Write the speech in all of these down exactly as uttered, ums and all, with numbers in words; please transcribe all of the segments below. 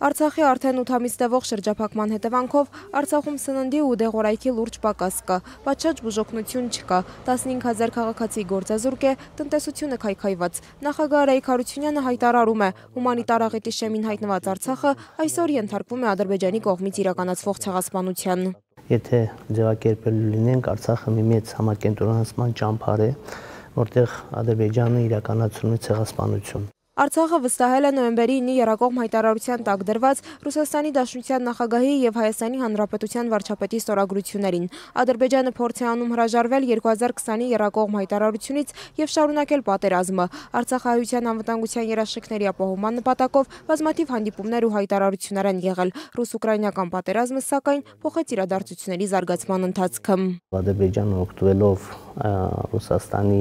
Արցախի արդեն ութ ամիս տևող շրջափակման հետևանքով Արցախում սննդի ու դեղորայքի լուրջ պակաս կա, պատշաճ բուժօգնություն չկա, տասնհինգ հազար քաղաքացի գործազուրկ է, տնտեսությունը քայքայված։ Նախագահ Արայիկ Հարությունյանը հայտարարում է, հումանիտար աղետի շեմին հայտնված Արցախը այսօր ենթարկվում է Ադրբեջանի կողմից իրականացվող ցեղասպանության։ Եթե ձևակերպել լինենք, Արցախը մի մեծ համակենտրոնացման ճամբար է, որտեղ Ադրբեջանը իրականացնում է ցեղասպանություն։ Արցախը վստահել է նոյեմբերի ինի եռակողմ հայտարարության տակ դրված Ռուսաստանի Դաշնության նախագահի եւ Հայաստանի Հանրապետության վարչապետի ստորագրություններին։ Ադրբեջանը փորձ է անում հրաժարվել երկու հազար քսանի եռակողմ հայտարարությունից եւ շարունակել պատերազմը։ Արցախահայության անվտանգության երաշխիքների ապահովման նպատակով բազմաթիվ հանդիպումներ ու հայտարարություններ են եղել։ Ռուս-ուկրաինական պատերազմը, սակայն, փոխեց իրադարձությունների զարգացման ընթացքը։ Ադրբեջանը օգտվելով Ռուսաստանի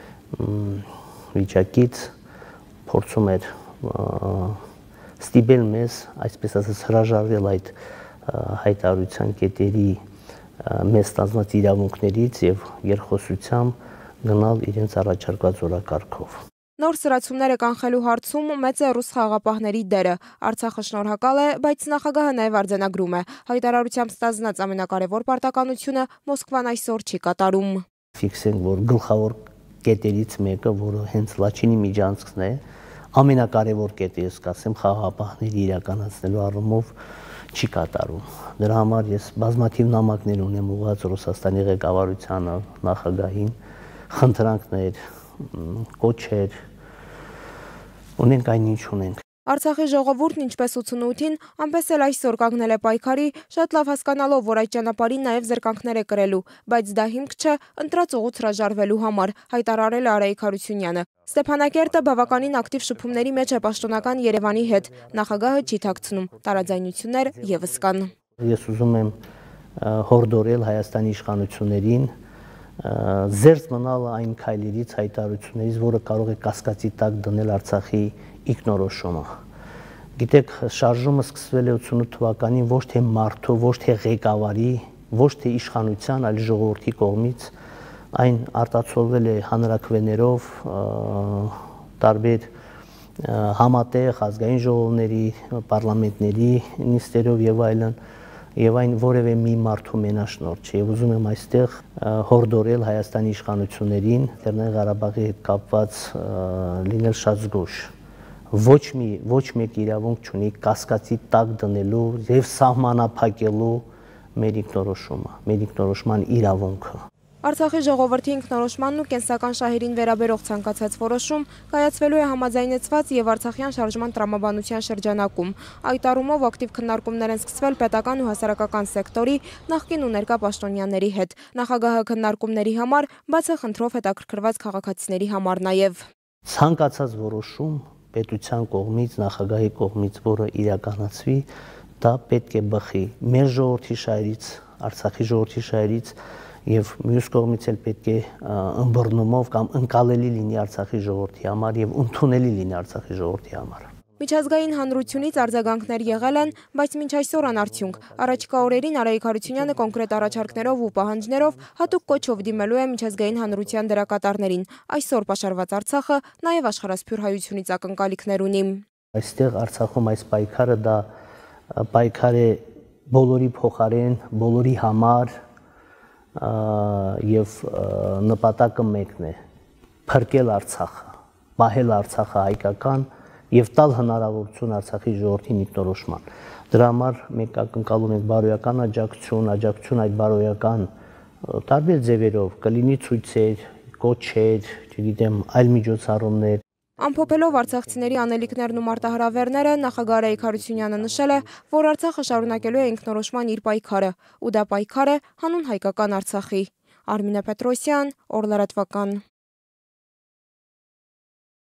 վիճակից փորձում էր ստիպել մեզ, այսպես ասած, հրաժարվել այդ հայտարարության կետերի մեզ ստանձնած իրավունքներից եւ երկխոսությամբ գնալ իրենց առաջարկած օրակարգով։ Նոր սրացումները կանխելու հարցում մեծ է ռուս խաղաղապահների դերը։ Արցախը շնորհակալ է, բայց նախագահը նաև արձանագրում է, հայտարարությամբ ստանձնած ամենակարևոր պարտականությունը Մոսկվան այսօր չի կատարում։ Ֆիքսենք, որ գլխավոր կետերից մեկը, որը հենց Լաչինի միջանցքն է, ամենակարևոր կետը, ես կասեմ, խաղաղապահների իրականացնելու առումով չի կատարում։ Դրա համար ես բազմաթիվ նամակներ ունեմ ուղղված Ռուսաստանի ղեկավարությանը, նախագահին, խնդրանքներ, կոչեր, ունենք այն ինչ ունենք։ Արցախի ժողովուրդն ինչպես ութսունութին, անպես էլ այսօր կանգնել է պայքարի, շատ լավ հասկանալով, որ այդ ճանապարհին նաև զրկանքներ է կրելու, բայց դա հիմք չէ ընտրած ուղուց հրաժարվելու համար, հայտարարել է Արայիկ Հարությունյանը։ Ստեփանակերտը բավականին ակտիվ շփումների մեջ է պաշտոնական Երևանի հետ, նախագահը չի թաքցնում, տարաձայնություններ ևս կան։ Ես ուզում եմ հորդորել Հայաստանի իշխանություններին զերծ մնալ այն քայլերից, հայտարարություններից, որը կարող է կասկածի տակ դնել Արցախի ինքնորոշումը։ Գիտեք, շարժումը սկսվել է ութսունութ թվականին ոչ թե մարդու, ոչ թե ղեկավարի, ոչ թե իշխանության, այլ ժողովրդի կողմից, այն արտացոլվել է հանրաքվեներով, տարբեր համատեղ ազգային ժողովների, պարլամենտների նիստերով եւ այլն, եւ այն որևէ մի մարդու մենաշնորհ չէ։ Եվ ուզում եմ այստեղ հորդորել Հայաստանի իշխանություններին Լեռնային Ղարաբաղի հետ կապված լինել շատ զգոշ։ Ոչ մի ոչ մեկ իրավունք չունի կասկածի տակ դնելու եւ սահմանափակելու մեր ինքնորոշումը, մեր ինքնորոշման իրավունքը։ Արցախի ժողովրդի ինքնորոշմանն ու կենսական շահերին վերաբերող ցանկացած որոշում կայացվելու է համաձայնեցված եւ Արցախյան շարժման տրամաբանության շրջանակում։ Այդ առումով ակտիվ քննարկումներ են սկսվել պետական ու հասարակական սեկտորի, նախկին ու ներկա պաշտոնյաների հետ։ Նախագահը քննարկումների համար բաց է խնդրով հետաքրքրված քաղաքացիների համար նաեւ։ Ցանկացած որոշում պետության կողմից, նախագահի կողմից, որը իրականացվի, դա պետք է բխի մեր ժողովրդի շահերից, Արցախի ժողովրդի շահերից եւ մյուս կողմից էլ պետք է ըմբռնումով կամ ընկալելի լինի Արցախի ժողովրդի համար եւ ընդունելի լինի Արցախի ժողովրդի համար։ Միջազգային հանրությունից արձագանքներ եղել են, բայց մինչ այսօր անարդյունք։ Առաջիկա օրերին Արայիկ Հարությունյանը կոնկրետ առաջարկներով ու պահանջներով հատուկ կոչով դիմելու է միջազգային հանրության դերակատարներին։ Այսօր պաշարված Արցախը նաև աշխարհասփյուր հայությունից ակնկալիքներ ունի։ Այստեղ Արցախում այս պայքարը դա պայքար է բոլորի փոխարեն, բոլորի համար եւ նպատակը մեկն է՝ փրկել Արցախը, պահել Արցախը հայկական եւ տալ հնարավորություն Արցախի ժողովրդին ինքնորոշման։ Դրա համար մենք ակնկալում ենք բարոյական աջակցություն, աջակցություն այդ բարոյական տարբեր ձևերով, կլինի ցույցեր, կոչեր, չգիտեմ, այլ միջոցառումներ։ Ամփոփելով արցախցիների անելիքներն ու մարտահրավերները, նախագահ Արայիկ Հարությունյանը նշել է, որ Արցախը շարունակելու է ինքնորոշման իր պայքարը, ու դա պայքար է հանուն հայկական Արցախի։ Արմինե Պետրոսյան, Օր լրատվական։